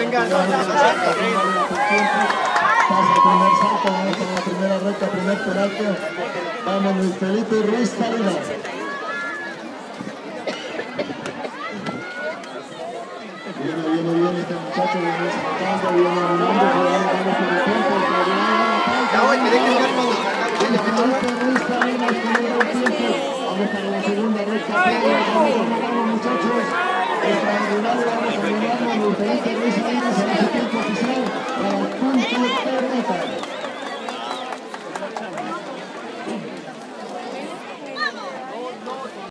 venga, no, pasa el primer salto, vamos a la primera recta, primer penalti. Vamos, Luis Felipe Ruiz Salinas. Viene este muchacho, viene saltando, viene animando, vamos por el tiempo. Ya voy, tiene que ser todo. Ruiz Salinas con el buen tiempo. Vamos para la segunda recta, vamos muchachos. Extraordinario, vamos a Luis Felipe Ruiz Salinas.